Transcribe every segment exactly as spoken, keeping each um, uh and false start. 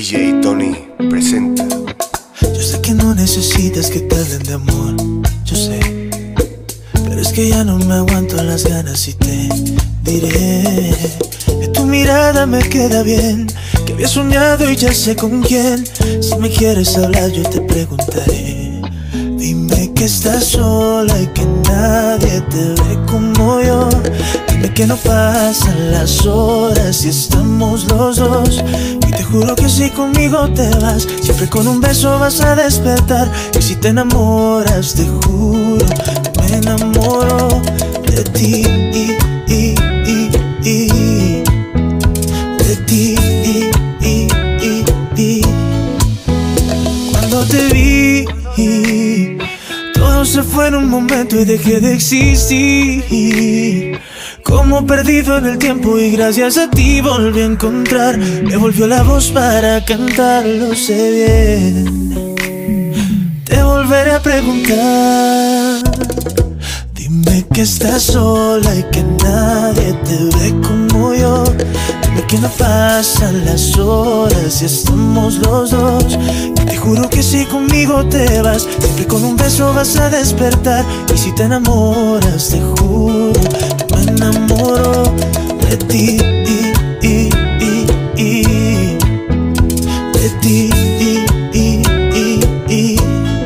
J Tony presenta. Yo sé que no necesitas que te hablen de amor, yo sé, pero es que ya no me aguanto las ganas y te diré que tu mirada me queda bien, que había soñado y ya sé con quién. Si me quieres hablar yo te preguntaré. Dime que estás sola y que nadie te ve como yo. Dime que no pasan las horas y estamos los dos. Y te juro que si conmigo te vas, siempre con un beso vas a despertar. Y si te enamoras, te juro que me enamoro de ti, y, y, y, y, de ti, y, y, y, y. Cuando te vi, todo se fue en un momento y dejé de existir. Como perdido en el tiempo y gracias a ti volví a encontrar. Me volvió la voz para cantar, lo sé bien. Te volveré a preguntar. Dime que estás sola y que nadie te ve como yo. Dime que no pasan las horas y estamos los dos. Y te juro que si conmigo te vas, siempre con un beso vas a despertar. Y si te enamoras, te juro que me enamoro de ti, y, y, y, y, de ti, y, y, y, y.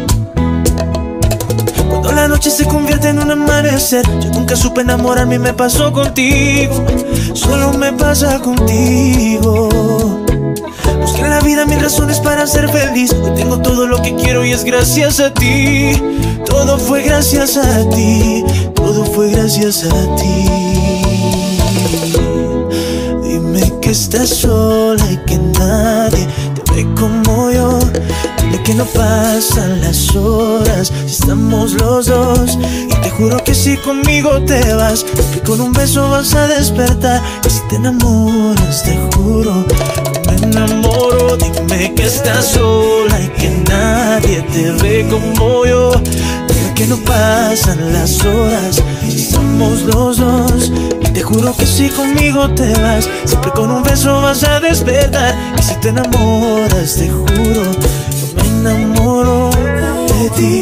Cuando la noche se convierte en un amanecer, yo nunca supe enamorarme y me pasó contigo. Solo me pasa contigo. Busqué en la vida mil razones para ser feliz. Hoy tengo todo lo que quiero y es gracias a ti. Todo fue gracias a ti. Todo fue gracias a ti. Dime que estás sola y que nadie te ve como yo. Dime que no pasan las horas si estamos los dos. Y te juro que si conmigo te vas, que con un beso vas a despertar. Y si te enamoras, te juro que me enamoro. Dime que estás sola y que nadie te ve como yo. Dime que no pasan las horas si estamos los dos. Y te juro que si conmigo te vas, siempre con un beso vas a despertar. Y si te enamoras, te juro que me enamoro de ti,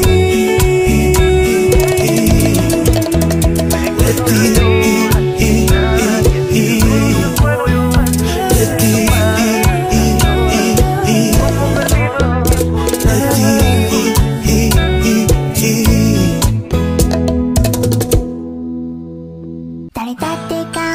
de ti, de ti, 誰だって